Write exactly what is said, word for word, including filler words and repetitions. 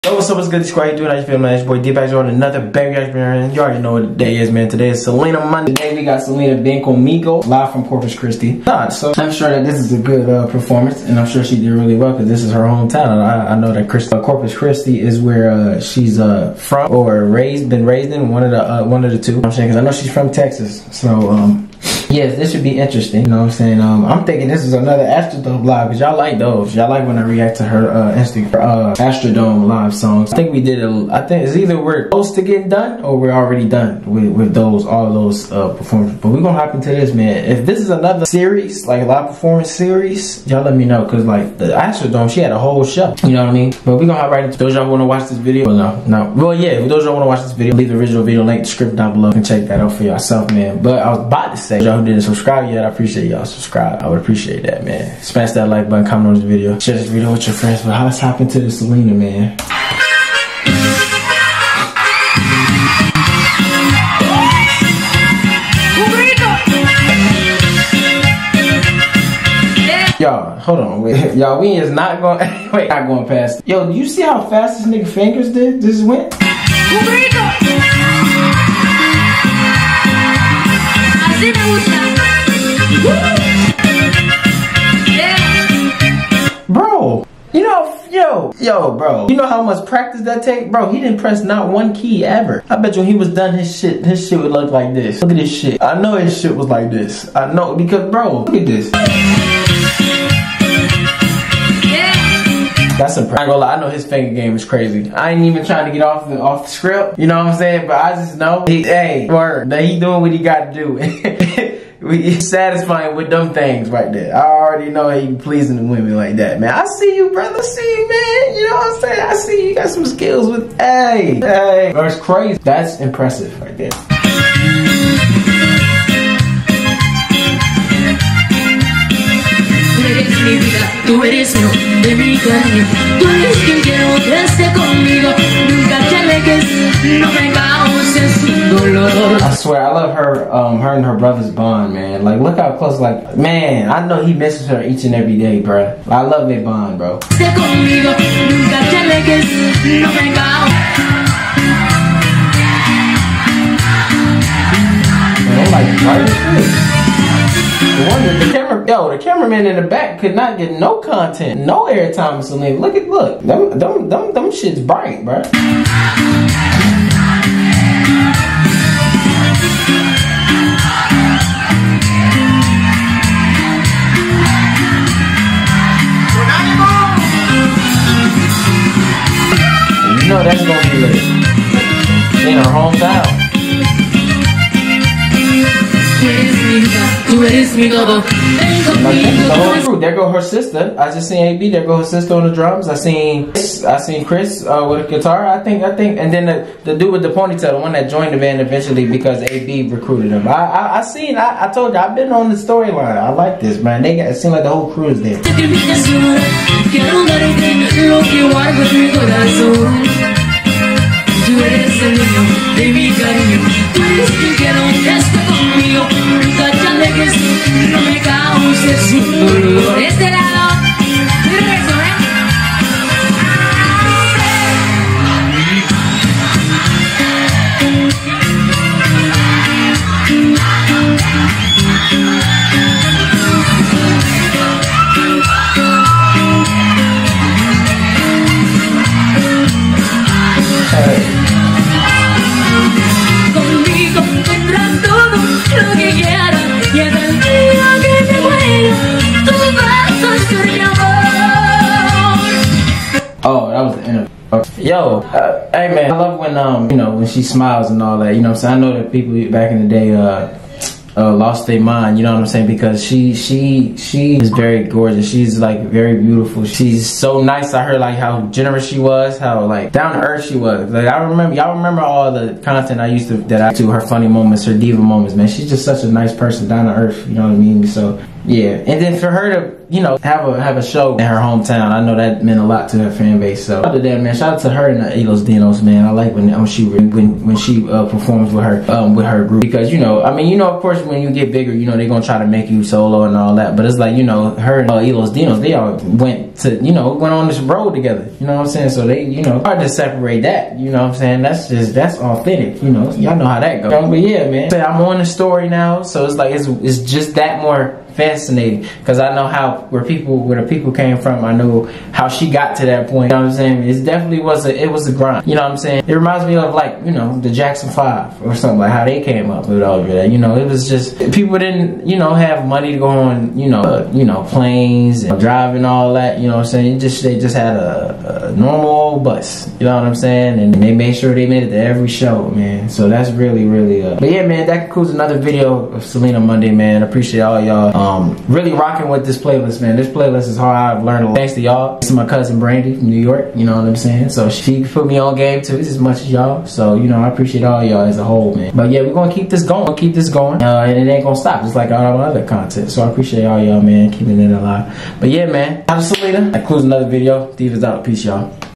Yo, what's up, what's good, squad? How you doing? How you feeling, man? It's your boy D-Bags on another baby reaction. You already know what the day is, man. Today is Selena Monday. Today we got Selena being conmigo, live from Corpus Christi. Nah, so I'm sure that this is a good uh, performance, and I'm sure she did really well because this is her hometown. I, I know that Christi, uh, Corpus Christi is where uh, she's uh, from or raised, been raised in, one of the uh, one of the two. I'm saying because I know she's from Texas, so um. Yes, this should be interesting. You know what I'm saying? Um, I'm thinking this is another Astrodome live because y'all like those. Y'all like when I react to her uh, Insta uh, Astrodome live songs. I think we did a. I think it's either we're close to getting done or we're already done with with those all those uh, performances. But we're gonna hop into this, man. If this is another series, like a live performance series, y'all let me know because like the Astrodome, she had a whole show. You know what I mean? But we're gonna hop right into those y'all want to watch this video. Well, no, no. Well, yeah. For those y'all want to watch this video, leave the original video link, the script down below, and check that out for yourself, man. But I was about to say, y'all didn't subscribe yet, I appreciate y'all subscribe. I would appreciate that, man. Smash that like button, comment on this video, share this video with your friends. But let's hop into the Selena, man. Y'all, hold on, wait. Y'all, we is not going, wait, not going past. Yo, do you see how fast this nigga fingers did? This went? Bro, you know, yo, yo, bro, you know how much practice that take? Bro, he didn't press not one key ever. I bet you when he was done, his shit, his shit would look like this. Look at this shit. I know his shit was like this. I know, because, bro, look at this. That's impressive. I ain't gonna lie, I know his finger game is crazy. I ain't even trying to get off the off the script, you know what I'm saying? But I just know, he, hey, word, that he doing what he got to do. We satisfying with them things right there. I already know he pleasing the women like that, man. I see you, brother. I see you, man. You know what I'm saying? I see you got some skills with, hey, hey. That's crazy. That's impressive right there. Mi vida, tú eres mío, de mi carne. Tú eres quien quiero que esté conmigo. Nunca te alejes, no me causes dolor. I swear, I love her, um, her and her brother's bond, man. Like, look how close, like, man, I know he misses her each and every day, bro. I love their bond, bro. Esté conmigo, nunca te alejes, no me causes. Man, like, right in this. The one that the camera, yo, the cameraman in the back could not get no content, no airtime with Selena. Look at, look, them, them, them, them shit's bright, bro. You know that's gonna be lit in her hometown. Tú eres mi todo. There go her sister. I just seen A B. There go her sister on the drums. I seen I seen Chris uh, with a guitar. I think I think, and then the, the dude with the ponytail, the one that joined the band eventually because A B recruited him. I I, I seen. I, I told you I've been on the storyline. I like this, man. They got it seemed like the whole crew is there. No me causes un dolor. Este lado, regreso, ¿eh? Conmigo tendrás todo lo que quieras y hasta el día que me muera tú vas a ser mi amor. Oh, that was the end of it. Okay. Yo, uh, hey man, I love when um you know when she smiles and all that. You know what I'm saying? I know that people back in the day uh uh lost their mind. You know what I'm saying? Because she she she is very gorgeous. She's like very beautiful. She's so nice. I heard like how generous she was, how like down to earth she was. Like I remember, y'all remember all the content I used to that I do, her funny moments, her diva moments. Man, she's just such a nice person, down to earth. You know what I mean? So yeah, and then for her to you know, have a have a show in her hometown. I know that meant a lot to her fan base. So other than that, man, shout out to her and the Elos Dinos, man. I like when when she when when she uh, performs with her um, with her group, because you know, I mean, you know, of course, when you get bigger, you know, they're gonna try to make you solo and all that. But it's like, you know, her and uh, Elos Dinos, they all went to, you know, went on this road together. You know what I'm saying? So they, you know, hard to separate that. You know what I'm saying? That's just that's authentic. You know, y'all know how that goes. But yeah, man, I'm on the story now, so it's like it's it's just that more fascinating, because I know how where people where the people came from. I know how she got to that point. You know what I'm saying? It definitely was a it was a grind. You know what I'm saying? It reminds me of, like, you know, the Jackson Five or something, like how they came up with all of that. You know, it was just people didn't, you know, have money to go on, you know, uh, you know, planes and driving all that. You know what I'm saying? It just they just had a, a normal old bus. You know what I'm saying? And they made sure they made it to every show, man. So that's really really. Uh, but yeah, man, that concludes another video of Selena Monday, man. I appreciate all y'all. Um, really rocking with this playlist, man. This playlist is how I've learned a lot. Thanks to y'all. This is my cousin Brandy from New York. You know what I'm saying? So she put me on game too, as much as y'all. So, you know, I appreciate all y'all as a whole, man. But yeah, we're gonna keep this going. We'll keep this going. Uh, and it ain't gonna stop, just like all my other content. So I appreciate all y'all, man, keeping it alive. But yeah, man. Shout out to Selena. That concludes another video. Divas out. Peace, y'all.